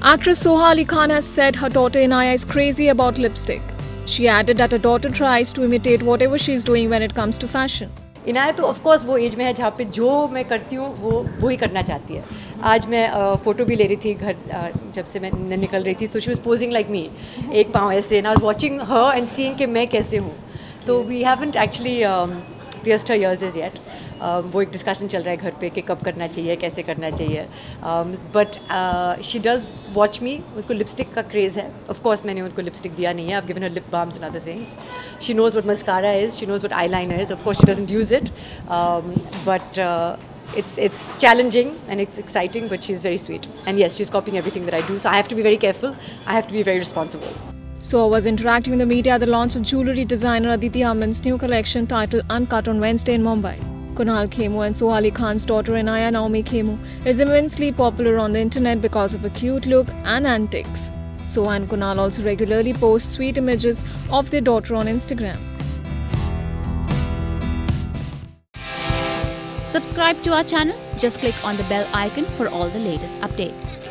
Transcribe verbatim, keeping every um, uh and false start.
Actress Soha Ali Khan has said her daughter Inaaya is crazy about lipstick. She added that her daughter tries to imitate whatever she is doing when it comes to fashion. Inaya तो of course वो as में है जहाँ पे जो मैं करती हूँ वो वो ही करना चाहती है. आज मैं फ़ोटो भी ले रही थी घर जब से मैं निकल रही थी तो she was posing like me, एक पाँव ऐसे, and I was watching her and seeing कि मैं कैसे हूँ. तो we haven't actually pierced her ears as yet. uh, वो एक डिस्कशन चल रहा है घर पे कि कब करना चाहिए, कैसे करना चाहिए. But she does watch me. उसको लिपस्टिक का क्रेज़ है. ऑफ कोर्स मैंने उनको लिपस्टिक दिया नहीं है. I have given her lip balms and other things. She knows what mascara is, she knows what eyeliner is. Of course she doesn't use it, but it's it's challenging and it's exciting, but she's very sweet. And yes, she's copying everything that I do, so I have to be very careful. I have to be very responsible. Soha was interacting with the media at the launch of jewellery designer Aditi Aman's new collection titled Uncut on Wednesday in Mumbai. Kunal Khemu and Soha Ali Khan's daughter Inaaya Naomi Khemu is immensely popular on the internet because of her cute look and antics. Soha and Kunal also regularly post sweet images of their daughter on Instagram. Subscribe to our channel. Just click on the bell icon for all the latest updates.